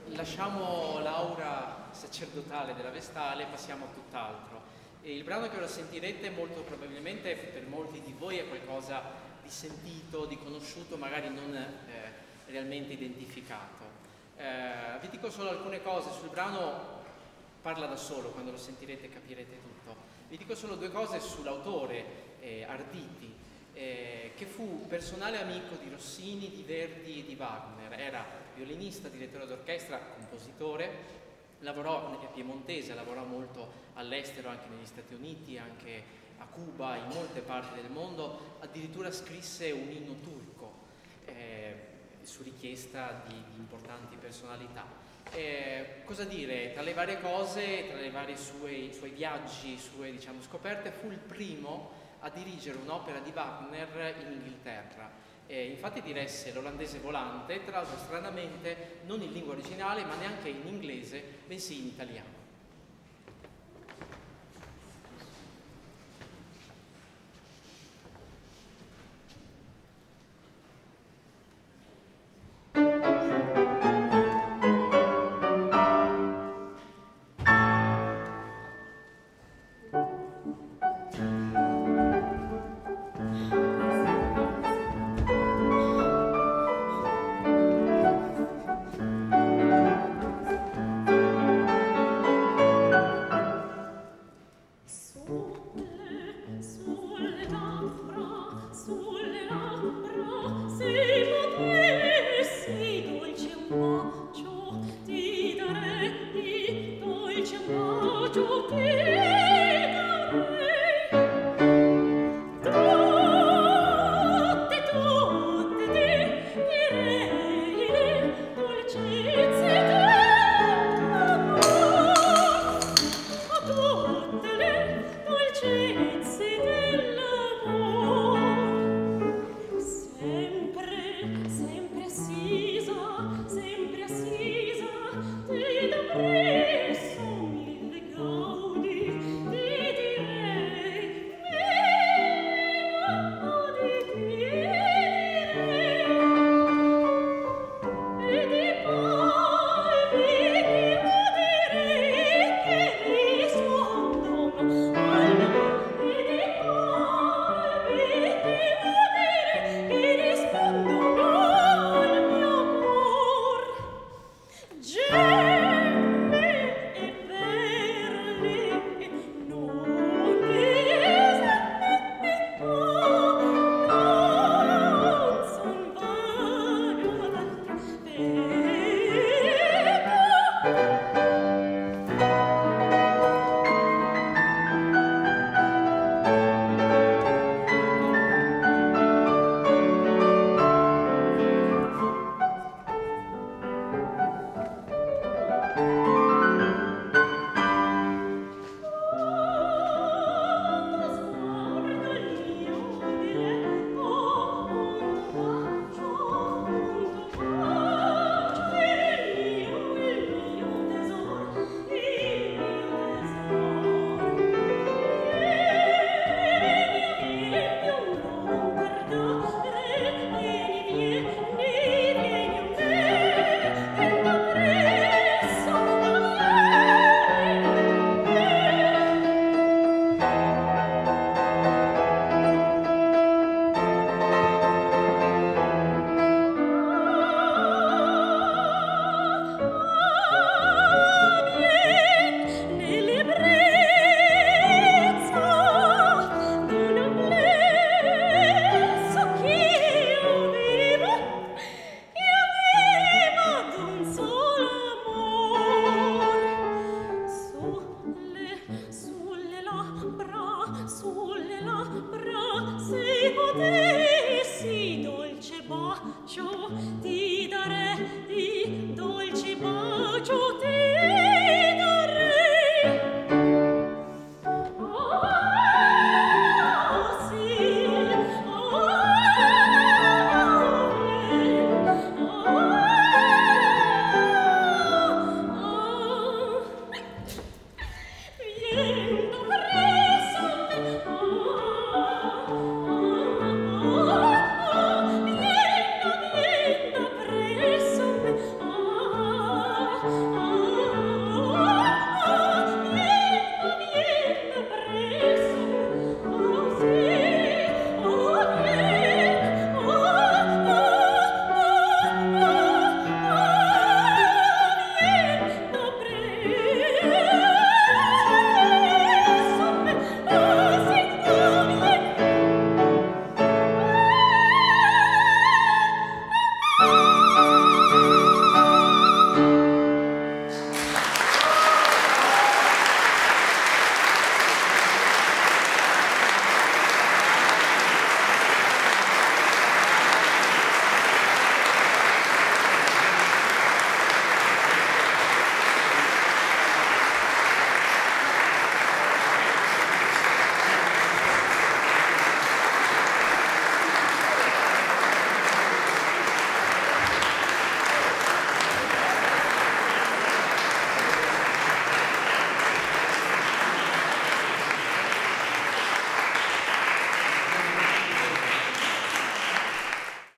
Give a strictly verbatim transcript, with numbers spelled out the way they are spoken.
lasciamo l'aura sacerdotale della Vestale e passiamo a tutt'altro. Il brano che ora sentirete molto probabilmente per molti di voi è qualcosa di sentito, di conosciuto, magari non eh, realmente identificato. Eh, vi dico solo alcune cose sul brano, parla da solo, quando lo sentirete capirete tutto. Vi dico solo due cose sull'autore, eh, Arditi, eh, che fu personale amico di Rossini, di Verdi e di Wagner. Era violinista, direttore d'orchestra, compositore, lavorò, è piemontese, lavorò molto all'estero, anche negli Stati Uniti, anche a Cuba, in molte parti del mondo, addirittura scrisse un inno turco eh, su richiesta di, di importanti personalità. Eh, cosa dire? Tra le varie cose, tra i vari suoi, suoi viaggi, sue diciamo, scoperte, fu il primo a dirigere un'opera di Wagner in Inghilterra. Eh, infatti diresse l'Olandese volante, tra l'altro stranamente non in lingua originale ma neanche in inglese, bensì in italiano.